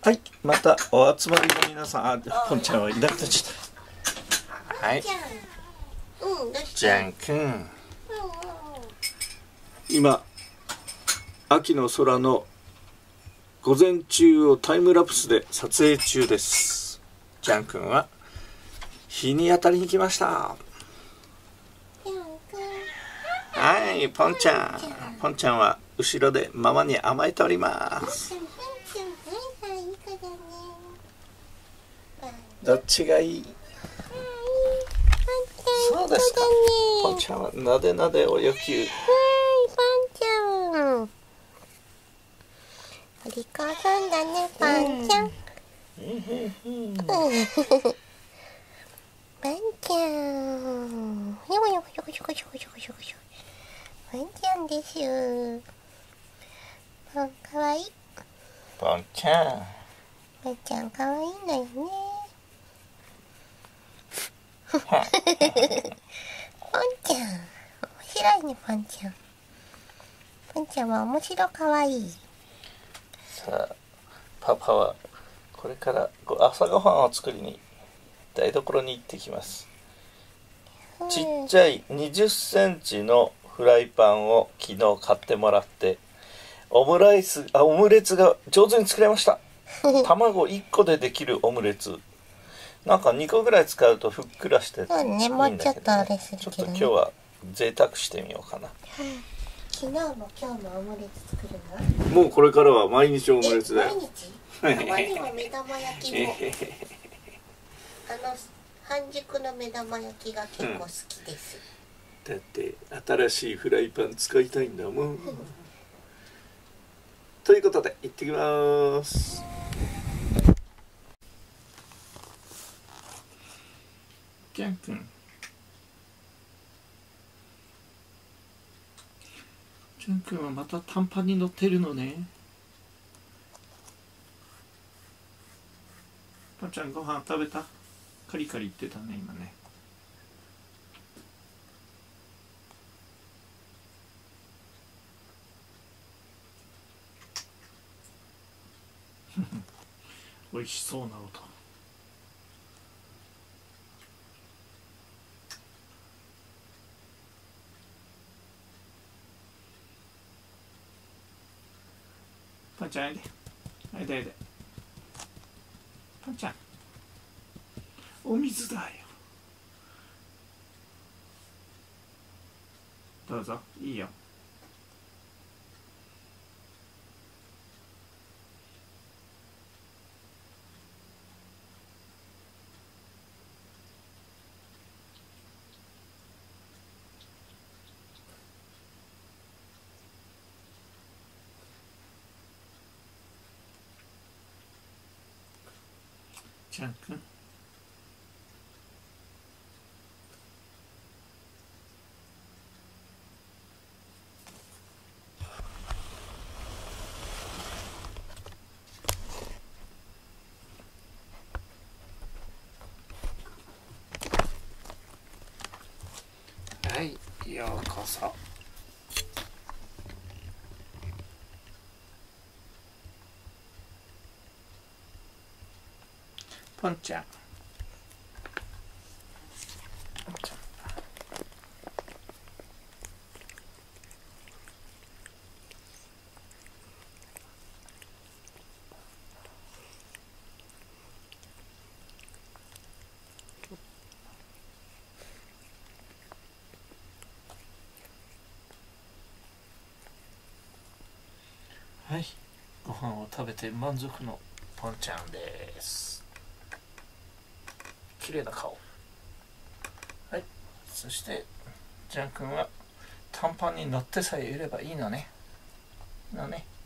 はい、またお集まりの皆さん、ポンちゃんはいなくなっちゃった。はい、ジャン君、今秋の空の午前中をタイムラプスで撮影中です。ジャン君は日に当たりに来ました。はい、ポンちゃんは後ろでママに甘えております。どっちがいい？そうですか。ポンちゃんはなでなでを要求。 ポンちゃん。お利口さんだね、ポンちゃん。ポンちゃん。よこよこよこよこよこよこよこよこ。ポンちゃんです。ポンかわいい。 ポンちゃん。 ポンちゃんかわいいのよね。ポンちゃん。面白いね、ポンちゃん。ポンちゃんは面白かわいい。 さあ、パパはこれから朝ごはんを作りに台所に行ってきます。ちっちゃい20センチのフライパンを昨日買ってもらって、オムレツが上手に作れました。卵1個でできるオムレツ。なんか2個ぐらい使うとふっくらしていいんだけどね。 もうちょっとあれするけどね。 ちょっと今日は贅沢してみようかな。 昨日も今日もオムレツ作るの？ もうこれからは毎日オムレツだよ。 毎日？たまには目玉焼きも。半熟の目玉焼きが結構好きです。 だって新しいフライパン使いたいんだもん。ということで行ってきます。ジャン君。ジャン君はまた短パンに乗ってるのね。パンちゃんご飯食べた？カリカリ言ってたね今ね。美味しそうな音。パンちゃんあいで。あいであいで。パンちゃん。お水だよ。どうぞ、いいよ。ジャン君。はい、ようこそ。ポンちゃん。はい、ご飯を食べて満足のポンちゃんです。綺麗な顔。はい、そしてジャン君は短パンに乗ってさえいればいいのね。